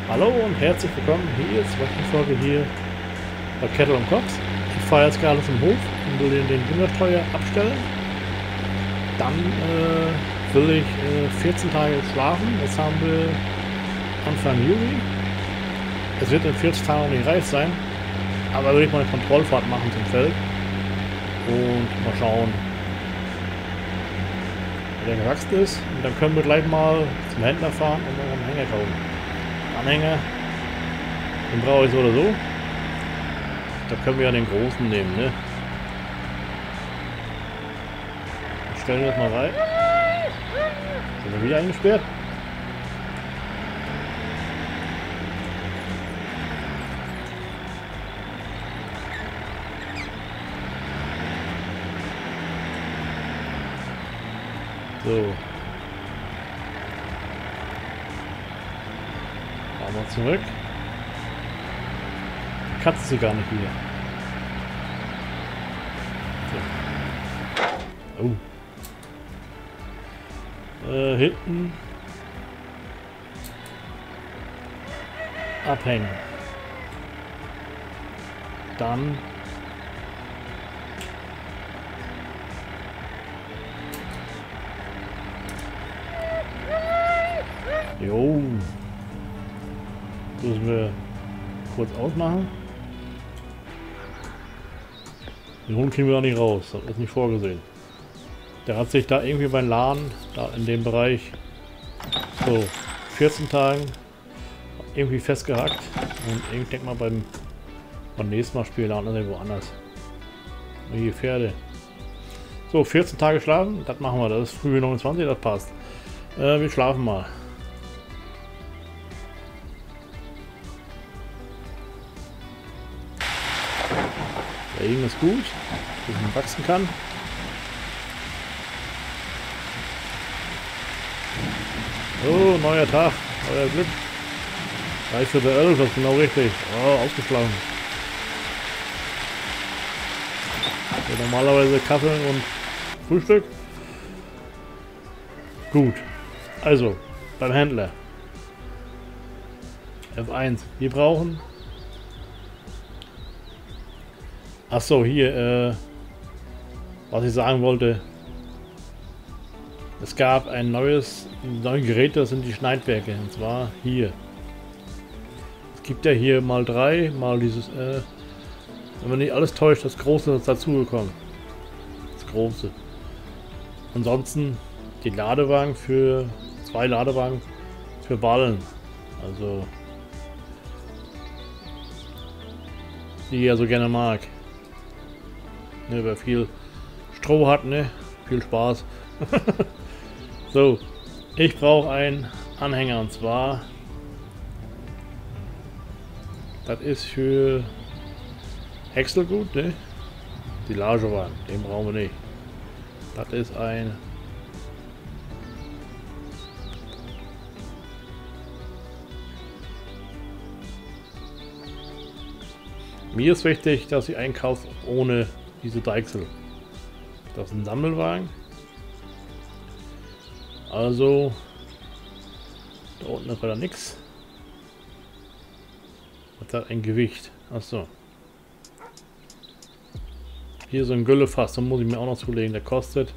Hallo und herzlich willkommen hier zur Folge hier bei Kettle und Cox. Ich fahre jetzt gerade zum Hof und will den Düngerstreuer abstellen. Dann will ich 14 Tage schlafen. Jetzt haben wir Anfang Juli. Es wird in 40 Tagen noch nicht reif sein, aber will ich mal eine Kontrollfahrt machen zum Feld und mal schauen, wie der gewachsen ist. Und dann können wir gleich mal zum Händler fahren und noch einen Hänger kaufen. Anhänger, den brauche ich so oder so. Da können wir ja den großen nehmen, ne? Ich stelle das mal rein. Sind wir wieder eingesperrt? So. Mal zurück. Die Katze ist sie gar nicht wieder. So. Oh. Hinten. Abhängen. Dann. Jo. Müssen wir kurz ausmachen. Den Hund kriegen wir auch nicht raus, das ist nicht vorgesehen. Der hat sich da irgendwie beim Laden, da in dem Bereich, so 14 Tagen irgendwie festgehackt. Und ich denke mal beim nächsten Mal spielen wir dann woanders. Hier Pferde. So, 14 Tage schlafen, das machen wir, das ist früh 29, das passt. Wir schlafen mal. Der Regen ist gut, dass man wachsen kann. Oh, neuer Tag, euer Glück. 3/4 das ist genau richtig. Oh, ausgeschlagen. So, normalerweise Kaffee und Frühstück. Gut. Also, beim Händler. F1. Wir brauchen... Achso, hier, was ich sagen wollte. Es gab ein neues Gerät, das sind die Schneidwerke. Und zwar hier. Es gibt ja hier mal 3, mal dieses, wenn man nicht alles täuscht, das große ist dazugekommen. Das große. Ansonsten die Ladewagen für 2 Ladewagen für Ballen. Also die er so gerne mag. Ne, wer viel Stroh hat, ne? Viel Spaß. So, ich brauche einen Anhänger und zwar das ist für Häckselgut, ne? Die Lagewagen, den brauchen wir nicht. Das ist ein mir ist wichtig, dass ich einkaufe ohne diese Deichsel. Das ist ein Sammelwagen. Also da unten ist leider nichts. Was hat ein Gewicht? Achso. Hier so ein Güllefass, da muss ich mir auch noch zulegen. Der kostet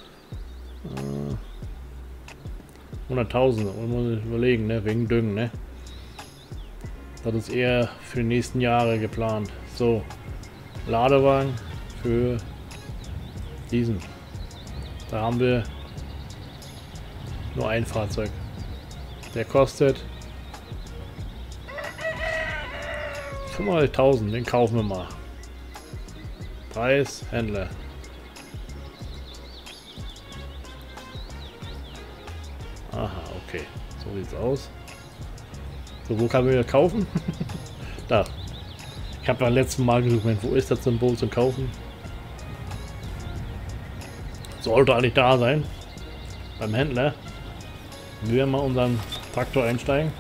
100.000. Muss ich überlegen, ne? Wegen Düngen, ne? Das ist eher für die nächsten Jahre geplant. So, Ladewagen für diesen. Da haben wir nur ein Fahrzeug. Der kostet 35.000. Den kaufen wir mal. Preis, Händler. Aha, okay. So sieht's aus. So, wo kann man wieder kaufen? Da. Ich habe beim letzten Mal gesucht, wo ist das Symbol zu kaufen? Sollte eigentlich da sein. Beim Händler. Wir werden mal unseren Traktor einsteigen.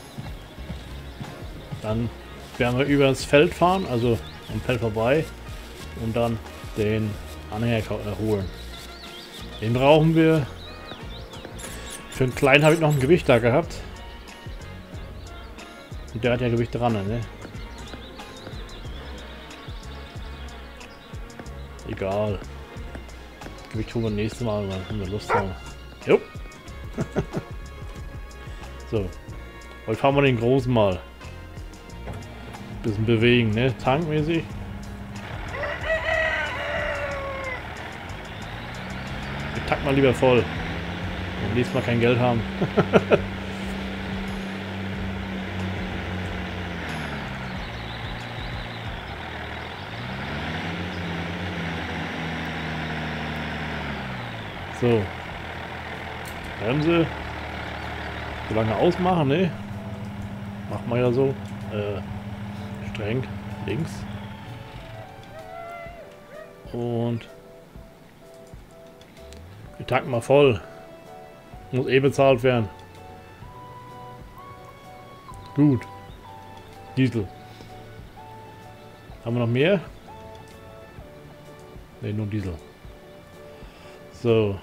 Dann werden wir über das Feld fahren, also am Feld vorbei. Und dann den Anhänger holen. Den brauchen wir. Für einen kleinen habe ich noch ein Gewicht da gehabt. Und der hat ja Gewicht dran, ne? Egal. Gewicht holen wir nächstes Mal, wenn wir Lust haben. Jo. So. Heute fahren wir den großen mal. Bisschen bewegen, ne? Tankmäßig. Ich tank mal lieber voll. Und nächstes Mal kein Geld haben. So. Bremse. So lange ausmachen, ne? Macht man ja so. Streng. Links. Und wir tanken mal voll. Muss eh bezahlt werden. Gut. Diesel. Haben wir noch mehr? Ne, nur Diesel. So.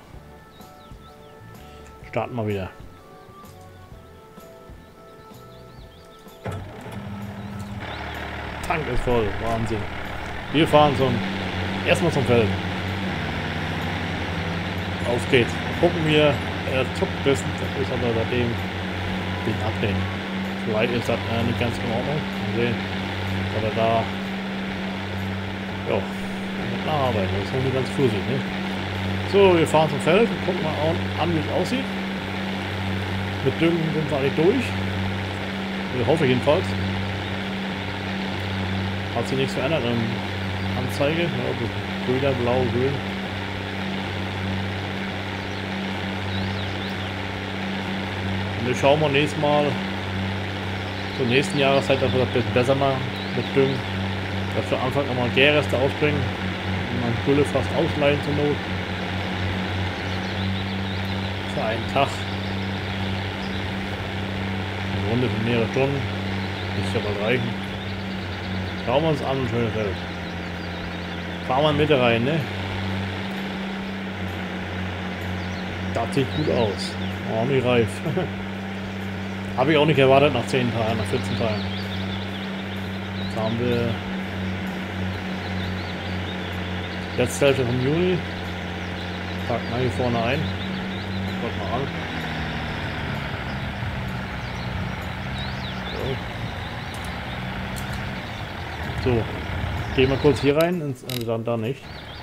Starten wir wieder. Tank ist voll. Wahnsinn. Wir fahren erstmal zum Feld. Auf geht's. Gucken wir. Zuckt bestens. Das ist aber seitdem den Update. Vielleicht ist das nicht ganz in Ordnung. Mal sehen. Aber da. Ja. Nacharbeiten. Das ist noch nicht ganz flüssig, ne? So, wir fahren zum Feld und gucken mal an, wie es aussieht. Mit Düngen sind wir eigentlich durch. Ich hoffe jedenfalls. Hat sich nichts verändert in der Anzeige. Ja, grüner, blau, grün. Und wir schauen mal nächstes Mal zur nächsten Jahreszeit, dass wir das ein bisschen besser machen mit Düngen. Dass wir Anfang nochmal Gärreste ausbringen. Und man Gülle fast ausleihen zur Not. Für einen Tag. Eine Runde für mehrere Stunden. Müsste ja was reichen. Schauen wir uns an, ein schönes Feld. Fahren wir in die Mitte rein, ne? Das sieht gut aus. Oh, nicht reif. Habe ich auch nicht erwartet nach 10 Tagen, nach 14 Tagen. Jetzt haben wir letzte Hälfte vom Juni. Packen wir hier vorne ein. Schaut mal an. So, gehen wir kurz hier rein, dann da nicht.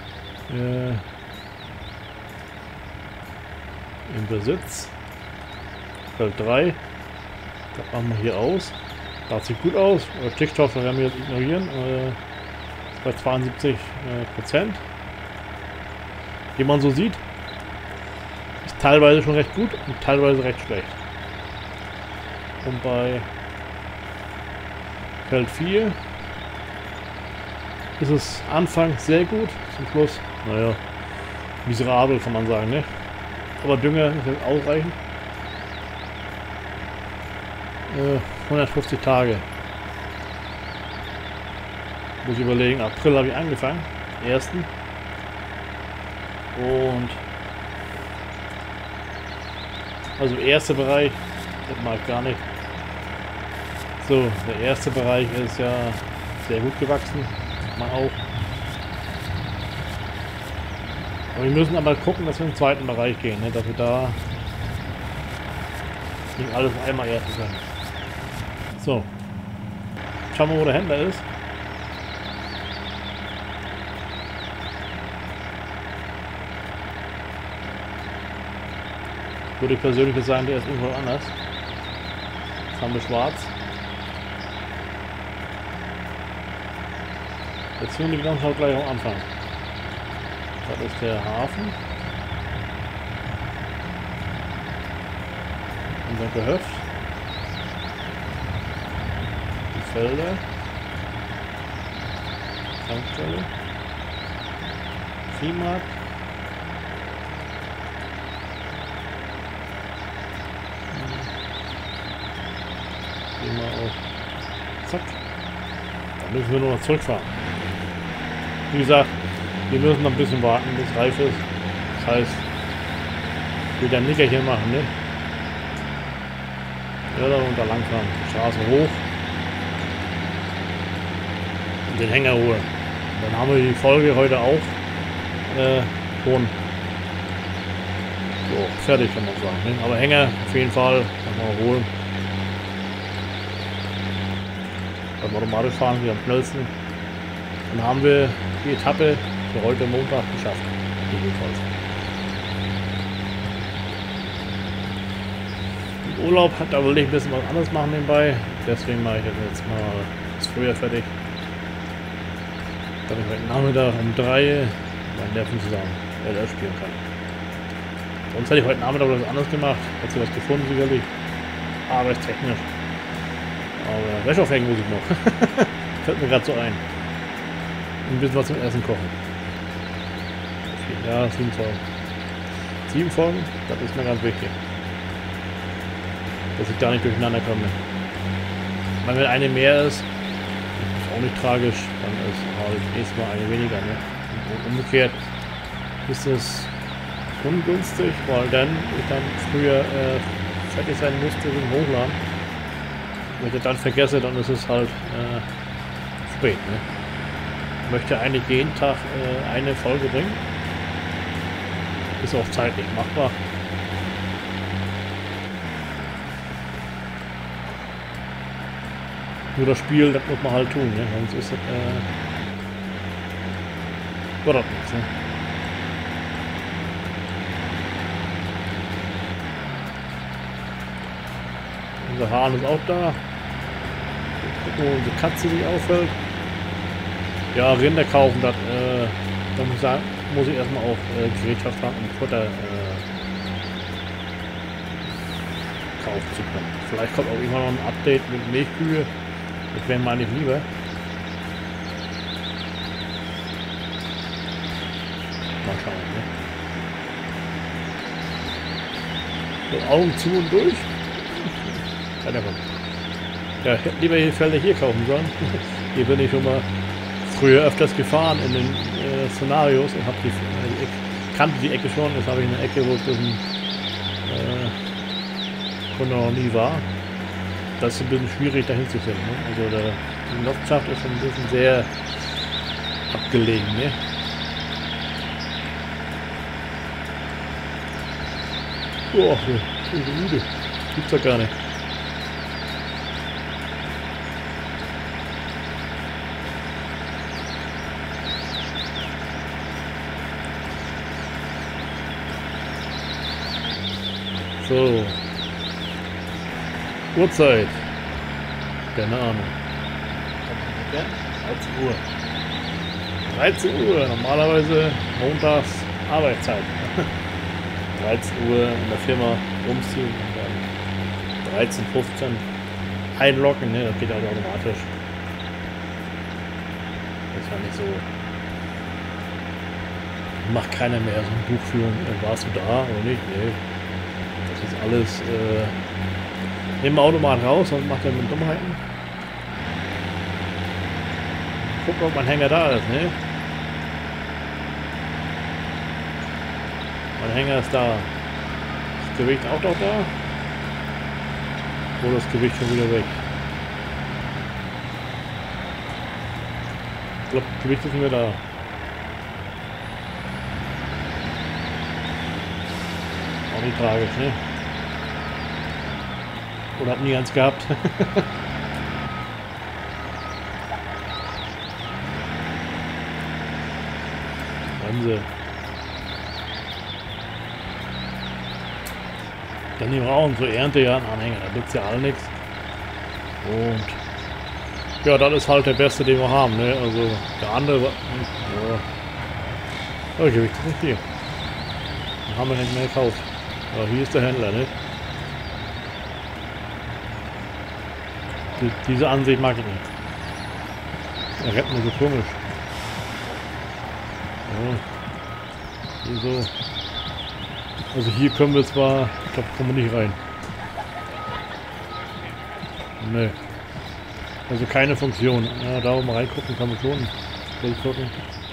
Im Besitz. Feld 3. Das machen wir hier aus. Das sieht gut aus. Stickstoff werden wir jetzt ignorieren. Bei 72%. Wie man so sieht, ist teilweise schon recht gut und teilweise recht schlecht. Und bei Feld 4 ist es anfangs sehr gut, zum Schluss, naja, miserabel kann man sagen, ne? Aber Dünger ist jetzt ausreichend. 150 Tage. Muss ich überlegen, April habe ich angefangen, 1. Und also erster Bereich, das mag ich gar nicht. So, der erste Bereich ist ja sehr gut gewachsen. Man auch. Aber wir müssen aber gucken, dass wir im zweiten Bereich gehen, ne? Dass wir da nicht alles auf einmal ernten können. So. Schauen wir, wo der Händler ist. Würde ich persönlich sagen, der ist irgendwo anders. Jetzt haben wir schwarz. Jetzt hören die ganz gleich am Anfang. Das ist der Hafen. Unser Gehöft. Die Felder. Tankstelle. Viehmarkt. Gehen wir auf. Zack. Dann müssen wir nur noch zurückfahren. Wie gesagt, wir müssen noch ein bisschen warten, bis es reif ist. Das heißt, wieder ein Nickerchen machen, ne? Ja, da runter langfahren. Straße hoch. den Hänger holen. Dann haben wir die Folge heute auch schon so, fertig, kann man sagen. Ne? Aber Hänger auf jeden Fall mal holen. Beim automatisch fahren wir am schnellsten. Dann haben wir die Etappe für heute Montag geschafft. Jedenfalls. Im Urlaub da will ich ein bisschen was anderes machen nebenbei. Deswegen mache ich das jetzt mal früher fertig. Damit ich heute Nachmittag um 3 meinen Neffen zusammen LR spielen kann. Sonst hätte ich heute Nachmittag was anderes gemacht. Hätte was gefunden sicherlich. Arbeitstechnisch. Aber Wäsche aufhängen muss ich noch. Fällt mir gerade so ein. Ein bisschen was zum Essen kochen. Ja, 7 Folgen. 7 Folgen, das ist mir ganz wichtig. Dass ich da nicht durcheinander komme. Wenn eine mehr ist auch nicht tragisch, dann ist halt nächstes Mal eine weniger. Ne? Und umgekehrt ist es ungünstig, weil dann ich dann früher fertig sein müsste wegen Hochladen. Wenn ich dann vergesse, dann ist es halt spät. Ne? Ich möchte eigentlich jeden Tag eine Folge bringen. Ist auch zeitlich machbar. Nur das Spiel, das muss man halt tun, ne? Sonst ist es wird das nichts, ne? Unser Hahn ist auch da. Gucken, wo unsere Katze sich auffällt. Ja, Rinder kaufen, das da muss ich sagen, muss ich erstmal auf Gerätschaft haben, um Futter kaufen zu können. Vielleicht kommt auch immer noch ein Update mit Milchkühe. Das wäre mal nicht lieber. Mal schauen, ne? So, Augen zu und durch. Ja, ich hätte lieber die Felder hier kaufen sollen. Hier bin ich schon mal früher öfters gefahren in den Szenarios und habe kannte die Ecke schon. Jetzt habe ich eine Ecke, wo ich Kunde noch nie war. Das ist ein bisschen schwierig dahin zu finden. Ne? Also die Landschaft ist schon ein bisschen sehr abgelegen. Ne? Boah, ich bin so müde. Gibt's ja gar nicht. So. Uhrzeit. Keine Ahnung. 13 Uhr. 13 Uhr. Normalerweise montags Arbeitszeit. 13 Uhr in der Firma umziehen und dann 13, 15 einloggen. Ne? Das geht also automatisch. Das war nicht so. Macht keiner mehr so eine Buchführung. Warst du da oder nicht? Nee. Das ist alles. Nehmen wir Automat raus und macht er mit Dummheiten. Gucken, ob mein Hänger da ist, ne? Mein Hänger ist da. Das Gewicht auch noch da? Oder das Gewicht schon wieder weg? Ich glaube, das Gewicht ist nicht mehr da. Auch nicht tragisch, ne? Oder hat nie ganz gehabt. Bremse. Dann nehmen wir auch unsere Ernte ja einen Anhänger. Da nützt ja all nichts. Und ja, das ist halt der beste, den wir haben. Ne? Also der andere. Ja. Oh, Gewicht ist nicht hier. Den haben wir nicht mehr gekauft. Aber hier ist der Händler, ne? Diese Ansicht mag ich nicht. Er rennt nur so komisch. Ja. Hier so. Also hier können wir zwar, ich glaube, kommen wir nicht rein. Ne. Also keine Funktion. Ja, da oben reingucken kann man schon. Gucken.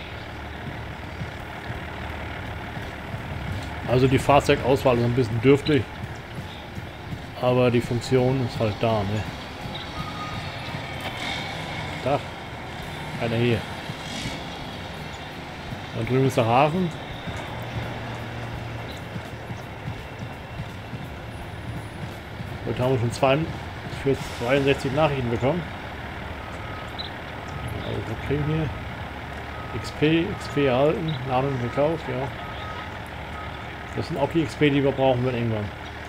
Also die Fahrzeugauswahl ist ein bisschen dürftig. Aber die Funktion ist halt da, ne? Da. Keiner hier. Da drüben ist der Hafen. Heute haben wir schon 62 Nachrichten bekommen. Also wir kriegen hier XP erhalten, Nadeln gekauft, ja. Das sind auch die XP, die wir brauchen wenn irgendwann.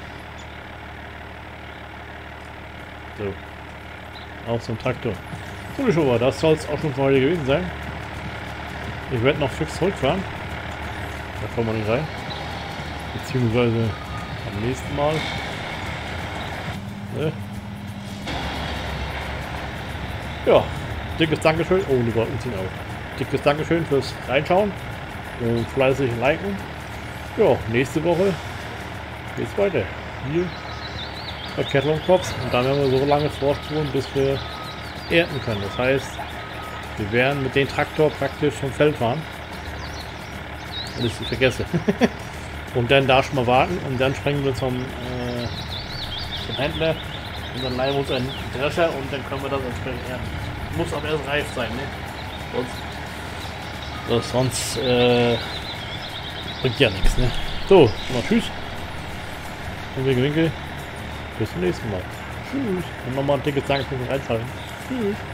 So. Auch so ein Traktor. So, Zuschauer, das soll es auch schon für heute gewesen sein. Ich werde noch fix zurückfahren. Da kommen wir nicht rein. Beziehungsweise am nächsten Mal. Ne? Ja, dickes Dankeschön. Oh, die Wolken ziehen auf. Dickes Dankeschön fürs Reinschauen und fleißig liken. Ja, nächste Woche geht's weiter. Hier bei Kettle und Kops. Und dann werden wir so lange vorspulen, bis wir ernten können. Das heißt, wir werden mit dem Traktor praktisch vom Feld fahren. Und ich vergesse. Und dann da schon mal warten und dann springen wir zum Händler und dann leihen wir uns einen Drescher und dann können wir das entsprechend ernten. Muss aber erst reif sein, ne? Sonst bringt ja nichts, ne? So, mal tschüss. Und Winkel. Bis zum nächsten Mal. Tschüss. Und nochmal ein dickes Dankeschön fürs Einschalten. Tschüss.